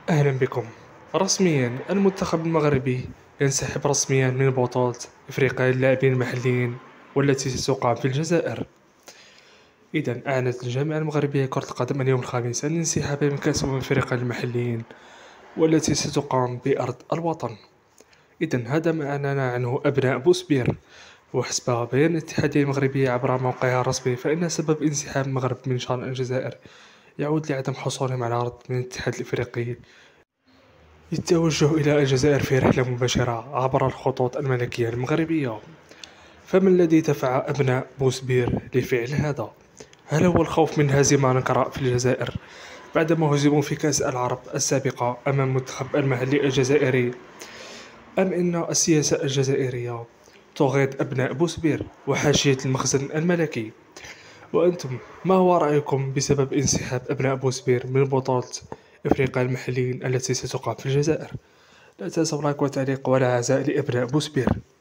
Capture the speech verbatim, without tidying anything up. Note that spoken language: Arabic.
أهلا بكم. رسميا المنتخب المغربي ينسحب رسميا من بطولة إفريقيا للاعبين المحليين والتي ستقام في الجزائر. إذا أعلنت الجامعة المغربية لكرة القدم اليوم الخميس عن الانسحاب من كأس أمم إفريقيا للمحليين والتي ستقام بأرض الوطن. إذا هذا ما أعلن عنه أبناء بوسبير، وحسب بيان الاتحادية المغربية عبر موقعها الرسمي فإن سبب انسحاب المغرب من شأن الجزائر يعود لعدم حصولهم على عرض من الاتحاد الإفريقي للتوجه إلى الجزائر في رحلة مباشرة عبر الخطوط الملكية المغربية. فما الذي دفع أبناء بوسبير لفعل هذا؟ هل هو الخوف من هزيمة نكراء في الجزائر بعدما هزموا في كأس العرب السابقة أمام المنتخب المحلي الجزائري، أم أن السياسة الجزائرية تغيظ أبناء بوسبير وحاشية المخزن الملكي؟ وأنتم ما هو رأيكم بسبب انسحاب أبناء بوسبير من بطولة إفريقيا المحليين التي ستقام في الجزائر؟ لا تنسوا اللايك والتعليق والعزاء لأبناء بوسبير.